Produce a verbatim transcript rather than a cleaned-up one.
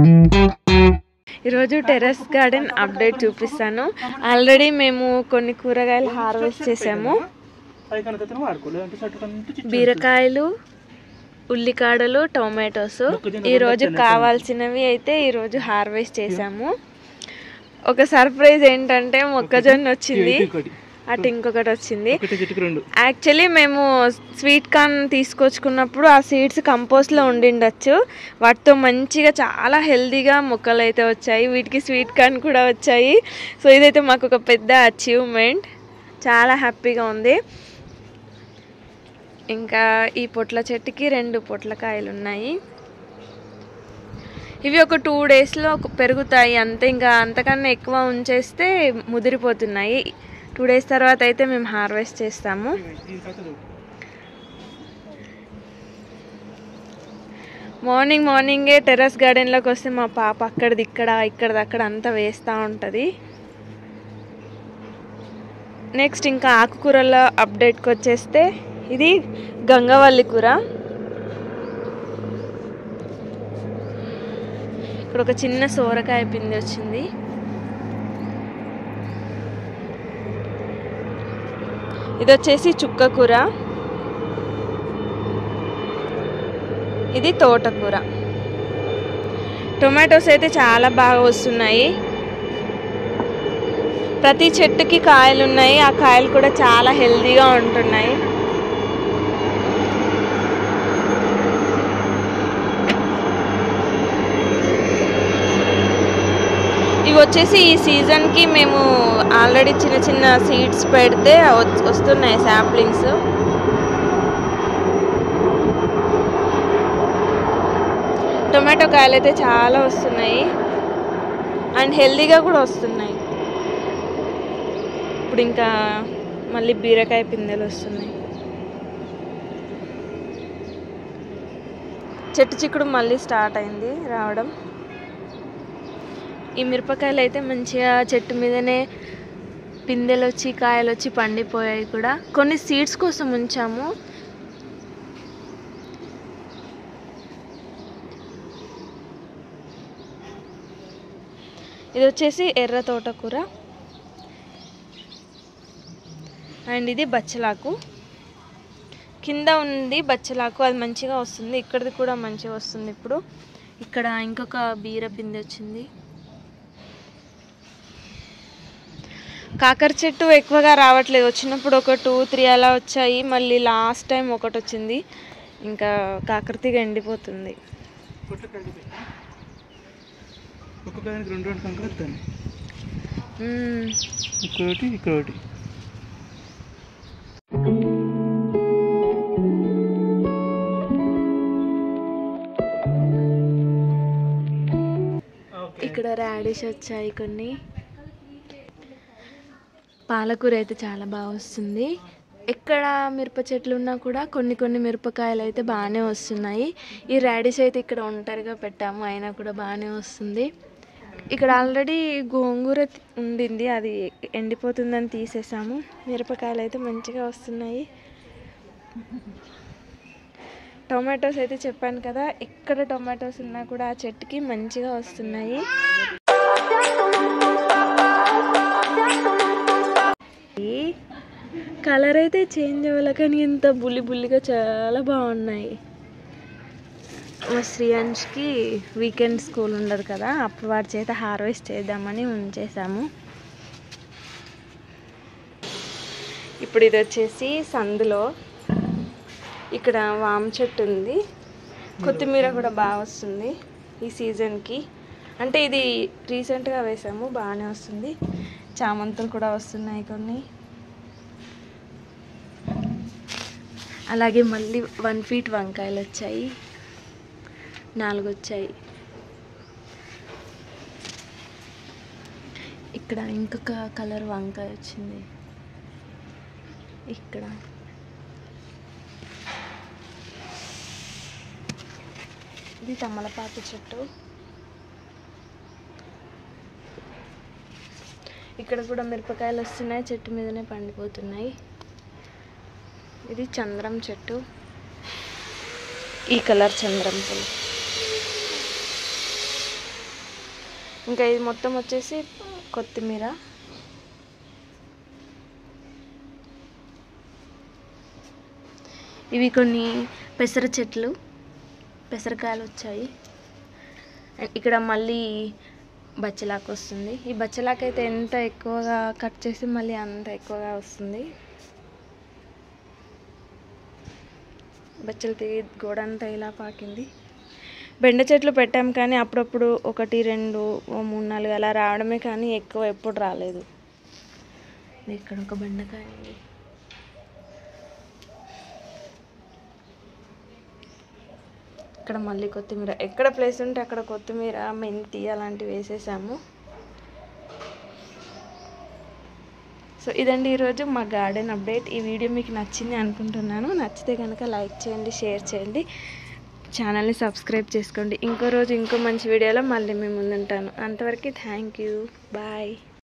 ఈరోజు terrace garden update చూపిస్తాను. Already మేము కొన్ని కూరగాయలు హార్వెస్ట్ చేసాము. బీరకాయలు, ఉల్లికాడలు, టొమాటోస్. ఈరోజు కావాల్సినవి అయితే ఈరోజు హార్వెస్ట్ చేసాము. ఒక సర్ప్రైజ్ ఏంటంటే మొక్కజొన్న వచ్చింది, అటు ఇంకొకటి వచ్చింది. యాక్చువల్లీ మేము స్వీట్ కార్న్ తీసుకొచ్చుకున్నప్పుడు ఆ సీడ్స్ కంపోస్ట్లో ఉండిండొచ్చు. వాటితో మంచిగా చాలా హెల్తీగా మొక్కలు అయితే వచ్చాయి. వీటికి స్వీట్ కార్న్ కూడా వచ్చాయి. సో ఇదైతే మాకు ఒక పెద్ద అచీవ్మెంట్, చాలా హ్యాపీగా ఉంది. ఇంకా ఈ పొట్ల చెట్టుకి రెండు పొట్లకాయలు ఉన్నాయి. ఇవి ఒక టూ డేస్లో పెరుగుతాయి అంతే, ఇంకా అంతకన్నా ఎక్కువ ఉంచేస్తే ముదిరిపోతున్నాయి. టూ డేస్ తర్వాత అయితే మేము హార్వెస్ట్ చేస్తాము. మార్నింగ్ మార్నింగే టెర్రస్ గార్డెన్లోకి వస్తే మా పాప అక్కడిది ఇక్కడ ఇక్కడిది అక్కడ అంతా వేస్తూ ఉంటుంది. నెక్స్ట్ ఇంకా ఆకుకూరల అప్డేట్కి వచ్చేస్తే ఇది గంగవల్లి కూర. ఇక్కడ ఒక చిన్న సోరకాయ పిండి వచ్చింది. ఇది వచ్చేసి చుక్క కూర, ఇది తోటకూర. టొమాటోస్ అయితే చాలా బాగా వస్తున్నాయి. ప్రతి చెట్టుకి కాయలు ఉన్నాయి. ఆ కాయలు కూడా చాలా హెల్తీగా ఉంటున్నాయి. ఇవి వచ్చేసి ఈ సీజన్కి మేము ఆల్రెడీ చిన్న చిన్న సీడ్స్ పెడితే వస్తున్నాయి శాంప్లింగ్స్. టొమాటో కాయలు అయితే చాలా వస్తున్నాయి అండ్ హెల్తీగా కూడా వస్తున్నాయి. ఇప్పుడు ఇంకా మళ్ళీ బీరకాయ పిందెలు వస్తున్నాయి. చెట్టు చిక్కుడు మళ్ళీ స్టార్ట్ అయింది రావడం. ఈ మిరపకాయలు అయితే మంచిగా చెట్టు మీదనే పిందెలు వచ్చి కాయలు వచ్చి పండిపోయాయి కూడా. కొన్ని సీడ్స్ కోసం ఉంచాము. ఇది వచ్చేసి ఎర్ర తోటకూర అండ్ ఇది బచ్చలాకు. కింద ఉంది బచ్చలాకు, అది మంచిగా వస్తుంది. ఇక్కడిది కూడా మంచిగా వస్తుంది. ఇప్పుడు ఇక్కడ ఇంకొక బీర పిందె వచ్చింది. కాకర చెట్టు ఎక్కువగా రావట్లేదు. వచ్చినప్పుడు ఒక టూ త్రీ అలా వచ్చాయి. మళ్ళీ లాస్ట్ టైం ఒకటి వచ్చింది. ఇంకా కాకరతీగ ఎండిపోతుంది. ఇక్కడ రాడిష్ వచ్చాయి కొన్ని. పాలకూర అయితే చాలా బాగా వస్తుంది. ఎక్కడ మిరప చెట్లు ఉన్నా కూడా కొన్ని కొన్ని మిరపకాయలు అయితే బాగానే వస్తున్నాయి. ఈ రాడిష్ అయితే ఇక్కడ ఒంటరిగా పెట్టాము, అయినా కూడా బాగానే వస్తుంది. ఇక్కడ ఆల్రెడీ గోంగూర ఉండింది, అది ఎండిపోతుందని తీసేసాము. మిరపకాయలు అయితే మంచిగా వస్తున్నాయి. టొమాటోస్ అయితే చెప్పాను కదా, ఎక్కడ టొమాటోస్ ఉన్నా కూడా ఆ చెట్టుకి మంచిగా వస్తున్నాయి. కలర్ అయితే చేంజ్ అవ్వాలి కానీ ఇంత బుల్లి బుల్లిగా చాలా బాగున్నాయి. మా శ్రీయాంష్కి వీకెండ్ స్కూల్ ఉండదు కదా, అప్పుడు వాడి చేత హార్వెస్ట్ చేద్దామని ఉంచేసాము. ఇప్పుడు ఇది వచ్చేసి సందులో ఇక్కడ వామ చెట్టు ఉంది. కొత్తిమీర కూడా బాగా వస్తుంది ఈ సీజన్కి. అంటే ఇది రీసెంట్గా వేసాము, బాగానే వస్తుంది. చామంతులు కూడా వస్తున్నాయి కొన్ని. అలాగే మళ్ళీ వన్ ఫీట్ వంకాయలు వచ్చాయి, నాలుగు వచ్చాయి. ఇక్కడ ఇంకొక కలర్ వంకాయ వచ్చింది. ఇక్కడ ఇది తమలపాకు చెట్టు. ఇక్కడ కూడా మిరపకాయలు వస్తున్నాయి, చెట్టు మీదనే పండిపోతున్నాయి. ఇది చంద్రం చెట్టు, ఈ కలర్ చంద్రం పూలు. ఇంకా ఇది మొత్తం వచ్చేసి కొత్తిమీర. ఇవి కొన్ని పెసర చెట్లు, పెసరకాయలు వచ్చాయి. ఇక్కడ మళ్ళీ బచ్చలాకు వస్తుంది. ఈ బచ్చలాకు అయితే ఎంత ఎక్కువగా కట్ చేసి మళ్ళీ అంత ఎక్కువగా వస్తుంది. బచ్చలు తీగి గోడంతా ఇలా పాకింది. బెండ చెట్లు పెట్టాం కానీ అప్పుడప్పుడు ఒకటి రెండు మూడు నాలుగు అలా రావడమే కానీ ఎక్కువ ఎప్పుడు రాలేదు. ఇక్కడ ఒక బెండకాయ ఉంది. ఇక్కడ మళ్ళీ కొత్తిమీర, ఎక్కడ ప్లేస్ ఉంటే అక్కడ కొత్తిమీర, మెంతి అలాంటివి వేసేసాము. సో ఇదండి ఈరోజు మా గార్డెన్ అప్డేట్. ఈ వీడియో మీకు నచ్చింది అనుకుంటున్నాను. నచ్చితే కనుక లైక్ చేయండి, షేర్ చేయండి, ఛానల్ని సబ్స్క్రైబ్ చేసుకోండి. ఇంకో రోజు ఇంకో మంచి వీడియోలో మళ్ళీ మేము ముందుంటాను. అంతవరకు థ్యాంక్ యూ, బాయ్.